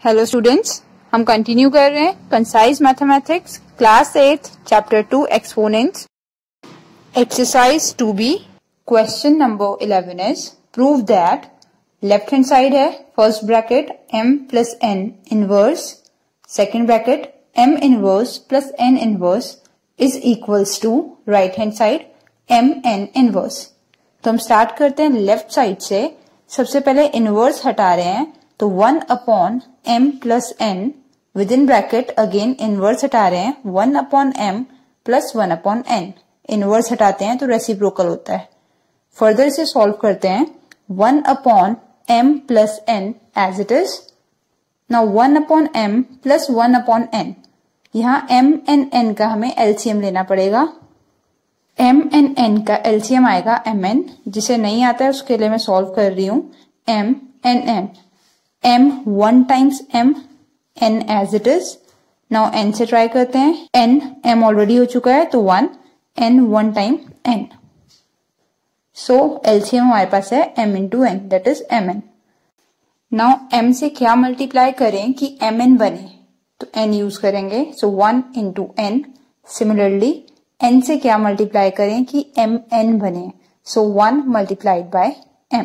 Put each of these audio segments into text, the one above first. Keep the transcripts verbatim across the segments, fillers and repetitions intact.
Hello students, हम continue कर रहे हैं concise mathematics class eight chapter two exponents exercise two B. Question number eleven is prove that left hand side है first bracket m plus n inverse, second bracket m inverse plus n inverse is equals to right hand side m n inverse. तो हम start करते हैं left side से। सबसे पहले inverse हटा रहे हैं तो one upon m plus n within bracket again inverse हटा रहे हैं one upon m plus one upon n। Inverse हटाते हैं तो रेसिप्रोकल होता है। फर्दर इसे सॉल्व करते हैं one upon m plus n as it is. Now one upon m plus one upon n, यहाँ m एंड n का हमें एलसीएम लेना पड़ेगा। m एंड n का एलसीएम आएगा mn, जिसे नहीं आता है उसके लिए मैं सॉल्व कर रही हूँ m and n। m one times m, n as it is. Now n से ट्राई करते हैं, n m ऑलरेडी हो चुका है तो one, n one time n। So LCM हमारे पास है m into n that is mn। Now m से क्या मल्टीप्लाई करें कि mn बने, तो n यूज करेंगे so one into n। Similarly n से क्या मल्टीप्लाई करें कि mn बने, so one multiplied by m।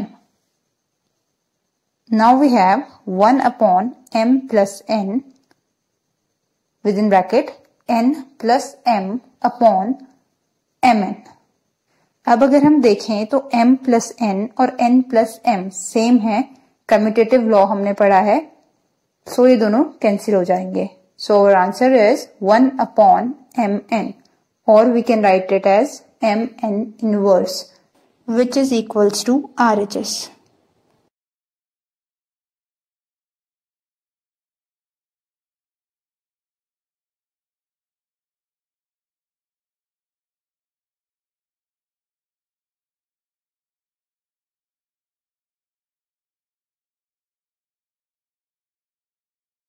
Now we have one upon m plus n within bracket n plus m upon mn। अब अगर हम देखें तो m plus n और n plus m सेम है, कम्यूटेटिव लॉ हमने पढ़ा है, सो so ये दोनों कैंसिल हो जाएंगे। So our answer is one upon mn, और we can write it as mn inverse which is equals to R H S।